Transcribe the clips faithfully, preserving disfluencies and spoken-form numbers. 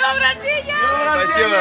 днем рождения! Спасибо!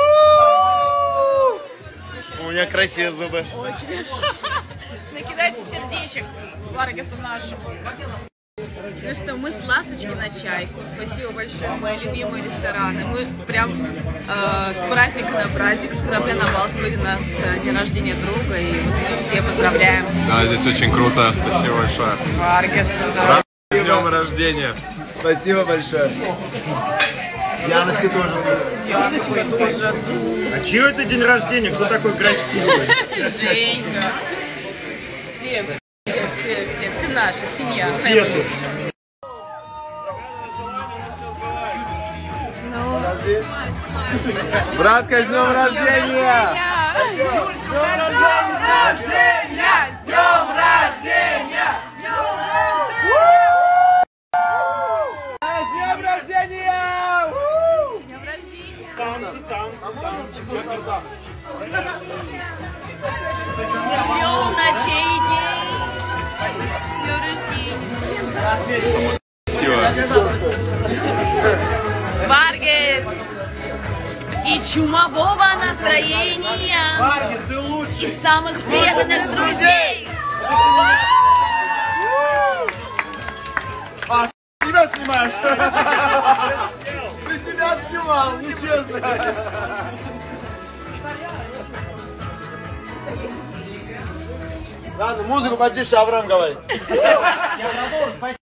У меня красивые зубы. Очень. Накидайте сердечек Варгасу нашему. Ну что, мы с Ласточки на чайку. Спасибо большое, мои любимые рестораны. Мы прям э, с праздника на праздник, с корабля на бал. Сегодня у нас день рождения друга, и вот мы все поздравляем. Да, здесь очень круто. Спасибо большое. Варгас. С днем рождения. Спасибо большое. Яночка тоже. Яночка тоже. А чье это день рождения? Кто такой красивый? Женька. Все, все, все, все, все наша семья. Все тут. Братка, с днем рождения! С днем рождения! С днем рождения! С днем рождения! С днем рождения! Танцы, танцы, танцы. Днем ночей и дней! С днем рождения! Варгас! И чумового настроения! Варгас, ты лучший! И самых преданных друзей! Себя снимаешь? Ты себя снимал, нечестно. Ладно, музыку потише, Авраам говорит.